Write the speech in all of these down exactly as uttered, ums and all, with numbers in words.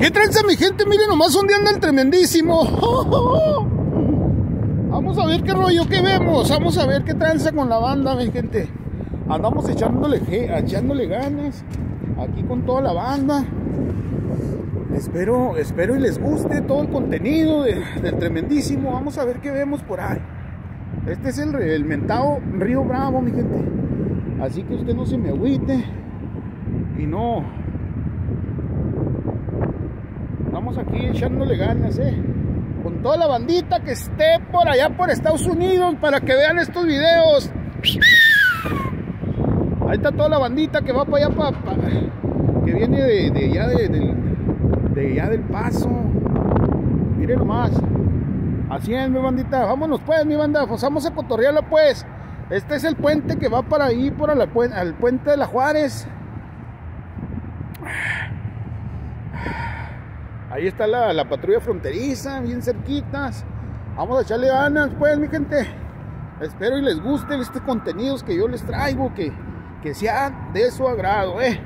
¿Qué tranza mi gente? Miren nomás dónde anda el tremendísimo. Vamos a ver qué rollo, qué vemos. Vamos a ver qué tranza con la banda, mi gente. Andamos echándole, echándole ganas aquí con toda la banda. Espero, espero y les guste todo el contenido de, del tremendísimo. Vamos a ver qué vemos por ahí. Este es el, el mentado Río Bravo, mi gente. Así que usted no se me agüite. Y no. Estamos aquí echándole ganas, eh. Con toda la bandita que esté por allá por Estados Unidos para que vean estos videos. Ahí está toda la bandita que va para allá, para, para, que viene de, de allá de, de, de allá del Paso. Miren nomás. Así es, mi bandita. Vámonos pues, mi banda. Pues vamos a cotorrearla pues. Este es el puente que va para ahí, por el, al puente de la Juárez. Ahí está la, la patrulla fronteriza, bien cerquitas. Vamos a echarle ganas pues, mi gente. Espero y les guste este contenido que yo les traigo, que, que sea de su agrado, eh.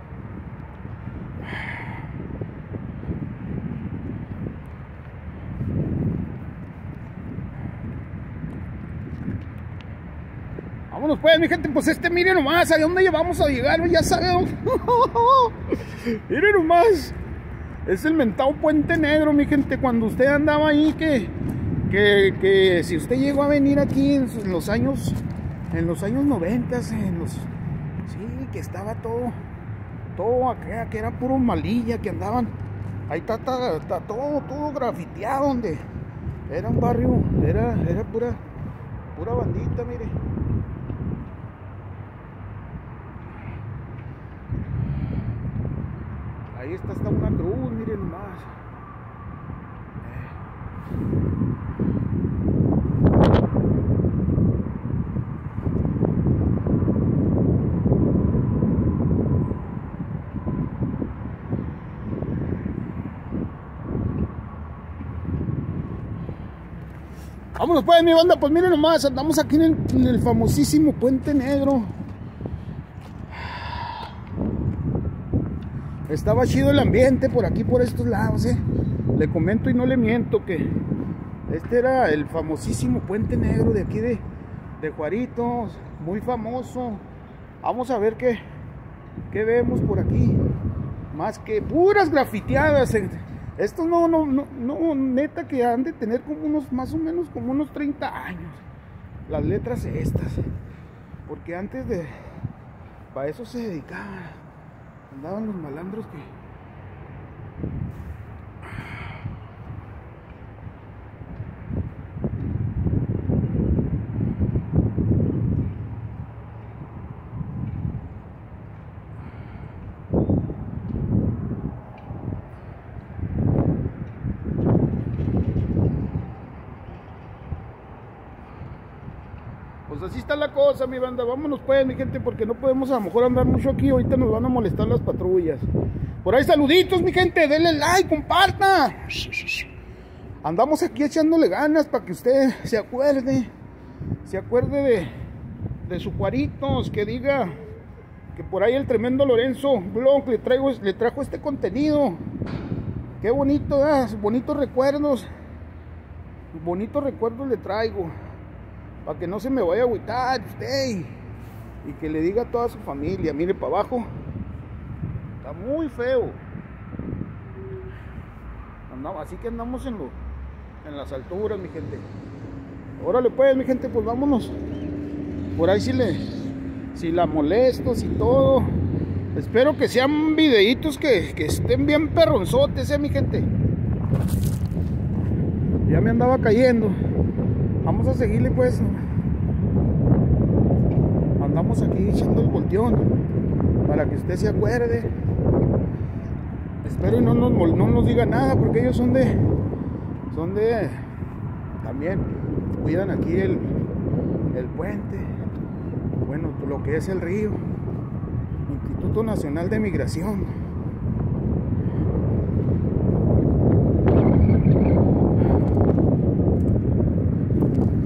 Vámonos pues, mi gente. Pues este, miren nomás, ¿a dónde vamos a llegar? Ya saben. Miren nomás. Es el mentado Puente Negro, mi gente. Cuando usted andaba ahí, que, que, que si usted llegó a venir aquí en los años, en los años noventas, en los, sí, que estaba todo, todo acá, que era puro malilla, que andaban, ahí está, está, está todo, todo grafiteado, donde era un barrio, era, era pura, pura bandita, mire. Ahí está hasta una cruz, miren más. Vámonos pues, mi banda. Pues miren nomás, andamos aquí en el, en el famosísimo Puente Negro. Estaba chido el ambiente por aquí, por estos lados, eh. Le comento y no le miento que este era el famosísimo Puente Negro de aquí de, de Juaritos, muy famoso. Vamos a ver qué, qué vemos por aquí. Más que puras grafiteadas. Estos no, no, no, no, neta que han de tener como unos, más o menos como unos treinta años. Las letras estas. Porque antes de, para eso se dedicaban. Andaban los malandros que... Pues así está la cosa, mi banda. Vámonos pues, mi gente, porque no podemos a lo mejor andar mucho aquí. Ahorita nos van a molestar las patrullas. Por ahí saluditos, mi gente. Denle like, comparta. Andamos aquí echándole ganas para que usted se acuerde. Se acuerde de, de su Juaritos. Que diga que por ahí el tremendo Lorenzo Blog le, traigo, le trajo este contenido. Qué bonito, ¿eh? Bonitos recuerdos. Bonitos recuerdos le traigo. Para que no se me vaya a agüitar usted. Y que le diga a toda su familia. Mire para abajo. Está muy feo. Andamos, así que andamos en, lo, en las alturas, mi gente. Órale pues, mi gente, pues vámonos. Por ahí si le, si la molesto, si todo. Espero que sean videitos que, que estén bien perronzotes, eh, mi gente. Ya me andaba cayendo. Vamos a seguirle pues. Andamos aquí echando el volteón para que usted se acuerde. Espero y no nos, no nos diga nada, porque ellos son de son de también cuidan aquí el, el puente, bueno, lo que es el río. Instituto Nacional de Migración.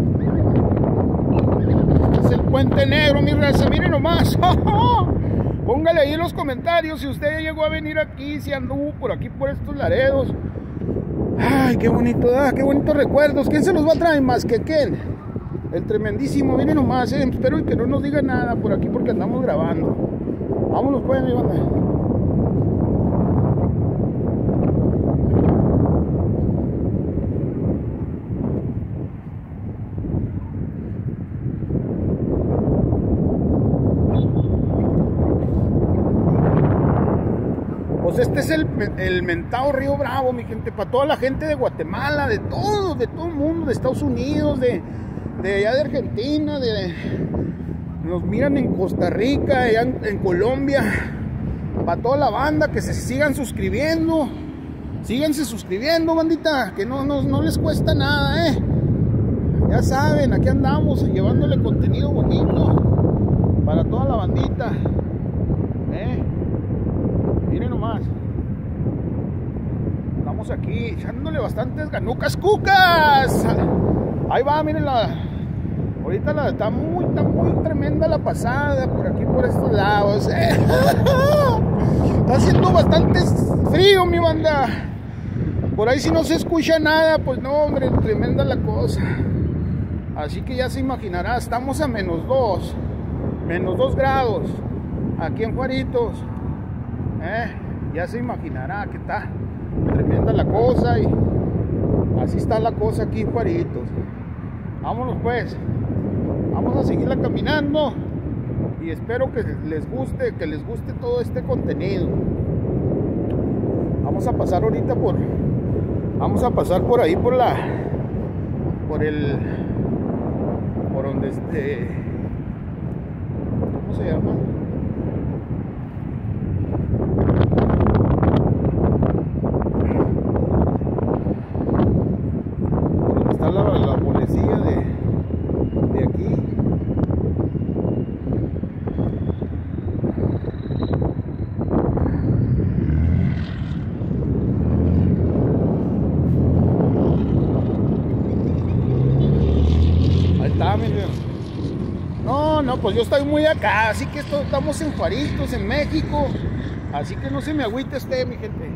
Puente Negro, mi raza, miren nomás. Póngale ahí en los comentarios si usted llegó a venir aquí, si anduvo por aquí, por estos Laredos. Ay, qué bonito, ah, qué bonitos recuerdos. ¿Quién se los va a traer más que quién? El tremendísimo, miren nomás, eh. Espero que no nos diga nada por aquí porque andamos grabando. Vámonos pues, mi banda. Pues este es el, el mentado Río Bravo, mi gente, para toda la gente de Guatemala, de todo, de todo el mundo, de Estados Unidos, de, de allá de Argentina, de, nos miran en Costa Rica, allá en, en Colombia, para toda la banda, que se sigan suscribiendo, síganse suscribiendo, bandita, que no, no, no les cuesta nada, eh, ya saben, aquí andamos, llevándole contenido bonito, para toda la bandita, eh. Miren nomás, estamos aquí echándole bastantes ganucas cucas. Ahí va, miren la, ahorita la, está muy, está muy tremenda la pasada por aquí, por estos lados. Está haciendo bastante frío, mi banda. Por ahí si no se escucha nada, pues no, hombre, tremenda la cosa. Así que ya se imaginará, estamos a menos dos, menos dos grados, aquí en Juaritos. Eh, ya se imaginará que está tremenda la cosa y así está la cosa aquí en Juaritos. Vámonos pues, vamos a seguirla caminando y espero que les guste, que les guste todo este contenido. Vamos a pasar ahorita por, vamos a pasar por ahí por la, por el, por donde este, ¿cómo se llama? La, la policía de, de aquí. Ahí está, mi Dios. No, no, pues yo estoy muy acá, así que esto, estamos en Juaritos, en México. Así que no se me agüite usted, mi gente.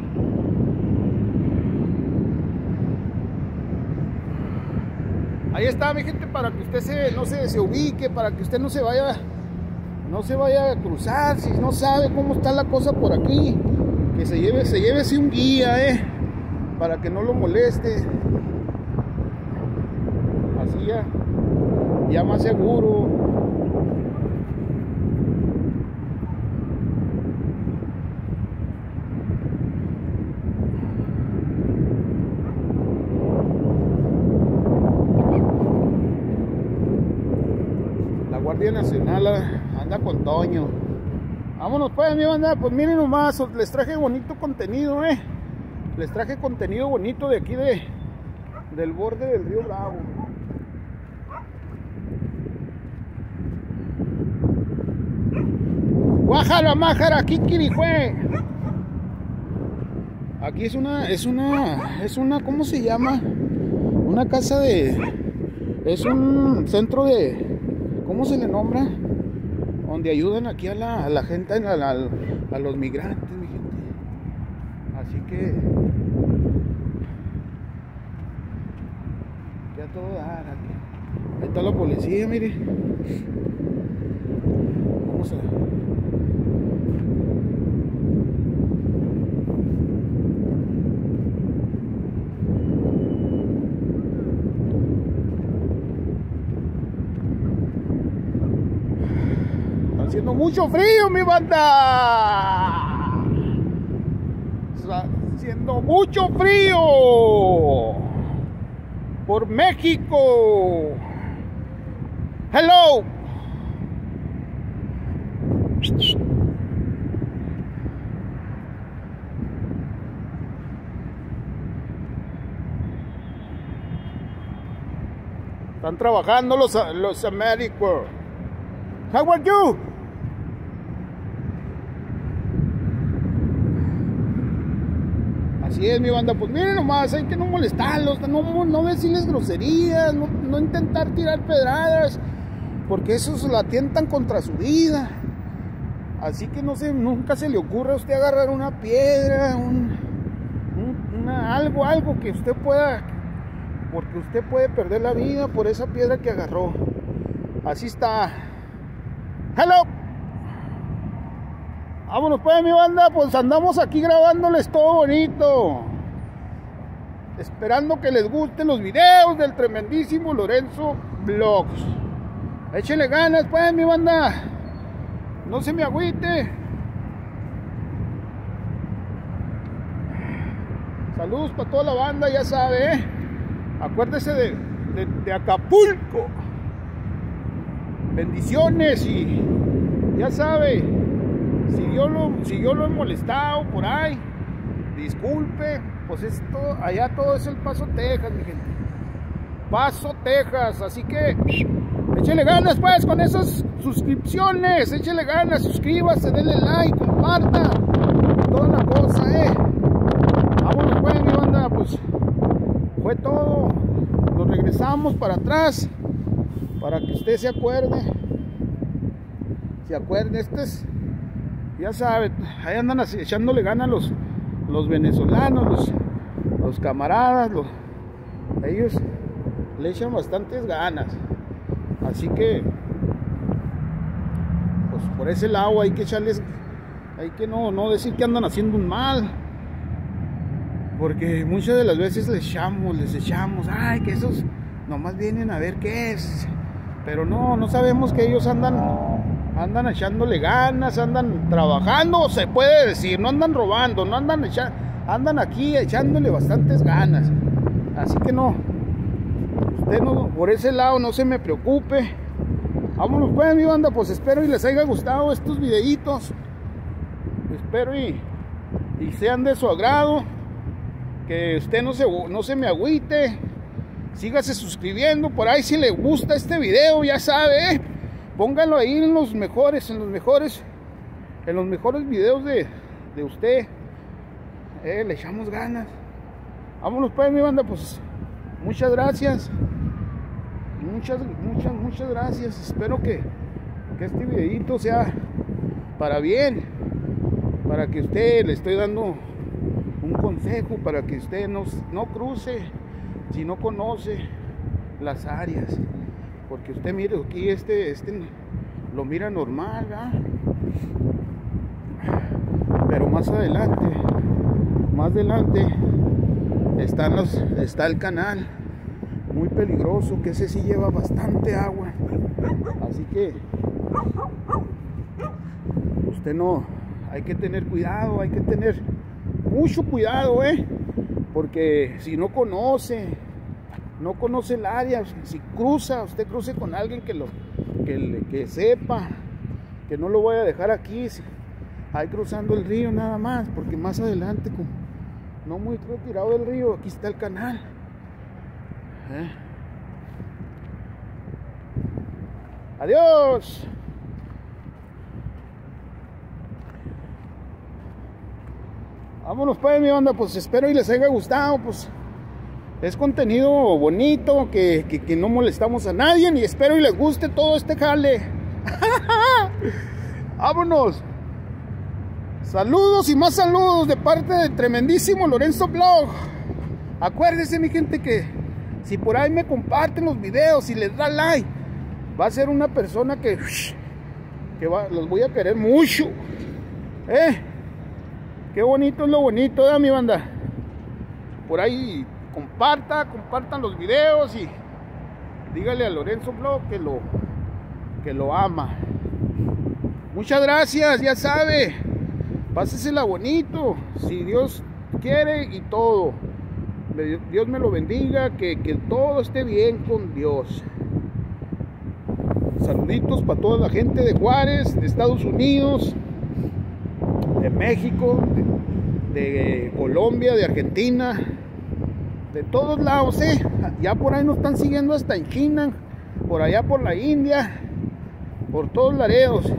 Ahí está, mi gente, para que usted se, no se, se ubique, para que usted no se vaya, no se vaya a cruzar, si no sabe cómo está la cosa por aquí, que se lleve, se lleve así un guía, eh, para que no lo moleste, así ya, ya más seguro. Guardia Nacional anda con Toño. Vámonos pues, mi banda, pues miren nomás, les traje bonito contenido, eh. Les traje contenido bonito de aquí de del borde del Río Bravo. Guajala, májara, kikirifue. Aquí es una, es una, es una, ¿cómo se llama? Una casa de, es un centro de, ¿cómo se le nombra? Donde ayudan aquí a la, a la gente, a, la, a los migrantes, mi gente. Así que ya todo dar aquí. Ahí está la policía, mire. Vamos a ver. Haciendo mucho frío, mi banda. Está haciendo mucho frío por México. Hello. Están trabajando los los Americanos. How are you? Así es, mi banda, pues miren nomás, hay que no molestarlos, no, no decirles groserías, no, no intentar tirar pedradas, porque esos la tientan contra su vida. Así que no se, nunca se le ocurra a usted agarrar una piedra, un, un, una, algo, algo que usted pueda, porque usted puede perder la vida por esa piedra que agarró. Así está. Hello. Vámonos pues, mi banda, pues andamos aquí grabándoles todo bonito. Esperando que les gusten los videos del tremendísimo Lorenzo Vlogs. Échenle ganas pues, mi banda. No se me agüite. Saludos para toda la banda, ya sabe, ¿eh? Acuérdese de, de, de Acapulco. Bendiciones y ya sabe, si yo, lo, si yo lo he molestado por ahí, disculpe, pues esto, allá todo es el Paso, Texas, mi gente. Paso, Texas, así que échele ganas pues con esas suscripciones, échele ganas, suscríbase, denle like, comparta, toda la cosa, eh. Vámonos pues, mi banda, pues fue todo. Nos regresamos para atrás para que usted se acuerde. Se acuerde, este es, ya sabe, ahí andan así, echándole ganas los, los venezolanos, los, los camaradas, los, ellos le echan bastantes ganas. Así que pues por ese lado hay que echarles, hay que no, no decir que andan haciendo un mal, porque muchas de las veces les echamos, les echamos, ay, que esos nomás vienen a ver qué es, pero no, no sabemos que ellos andan andan echándole ganas, andan trabajando, se puede decir, no andan robando, no andan echando, andan aquí echándole bastantes ganas. Así que no, usted no, por ese lado no se me preocupe. Vámonos pues, mi banda, pues espero y les haya gustado estos videitos. Espero y, y sean de su agrado. Que usted no se, no se me agüite. Sígase suscribiendo por ahí si le gusta este video, ya sabe, ¿eh? Pónganlo ahí en los mejores, en los mejores, en los mejores videos de, de usted. Eh, le echamos ganas. Vámonos pues, mi banda, pues muchas gracias. Muchas, muchas, muchas gracias. Espero que, que este videito sea para bien, para que usted le estoy dando un consejo, para que usted no, no cruce si no conoce las áreas, porque usted mire aquí, este, este lo mira normal, ¿verdad? Pero más adelante, más adelante están los, está el canal muy peligroso, que ese sí lleva bastante agua, así que usted no, hay que tener cuidado, hay que tener mucho cuidado, eh, porque si no conoce, no conoce el área, si cruza, usted cruce con alguien que lo, que, que sepa, que no lo voy a dejar aquí, ahí cruzando el río nada más, porque más adelante, como no muy retirado del río, aquí está el canal. ¿Eh? Adiós. Vámonos pues, mi banda, pues espero y les haya gustado, pues es contenido bonito, que, que, que no molestamos a nadie, y espero y les guste todo este jale. Vámonos. Saludos y más saludos de parte del tremendísimo Lorenzo Vlog. Acuérdense, mi gente, que si por ahí me comparten los videos y les da like, va a ser una persona que, que va, los voy a querer mucho. Eh, qué bonito es lo bonito, ¿eh, mi banda? Por ahí comparta, compartan los videos y dígale a Lorenzo Vlog que lo, que lo ama. Muchas gracias, ya sabe. Pásesela bonito, si Dios quiere, y todo. Dios me lo bendiga, que, que todo esté bien con Dios. Saluditos para toda la gente de Juárez, de Estados Unidos, de México, de, de Colombia, de Argentina, de todos lados, eh. Ya por ahí nos están siguiendo hasta en China, por allá por la India, por todos laredos.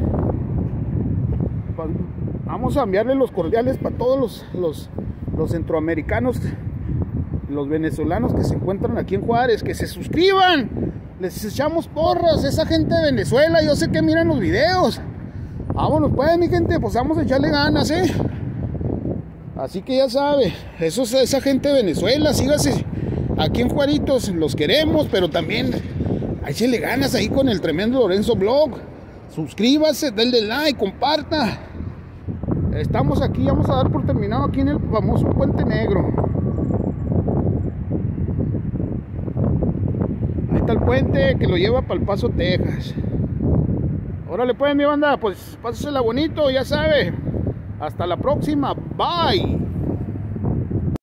Vamos a enviarle los cordiales para todos los, los, los centroamericanos, los venezolanos que se encuentran aquí en Juárez, que se suscriban, les echamos porras, esa gente de Venezuela, yo sé que miran los videos, Vámonos pues, mi gente, pues vamos a echarle ganas, eh. Así que ya sabe, eso es esa gente de Venezuela, sígase. Aquí en Juaritos los queremos, pero también échale ganas ahí con el tremendo Lorenzo Blog. Suscríbase, denle like, comparta. Estamos aquí, vamos a dar por terminado aquí en el famoso Puente Negro. Ahí está el puente que lo lleva para El Paso, Texas. Órale pues, mi banda, pues pásasela bonito, ya sabe. Hasta la próxima, bye.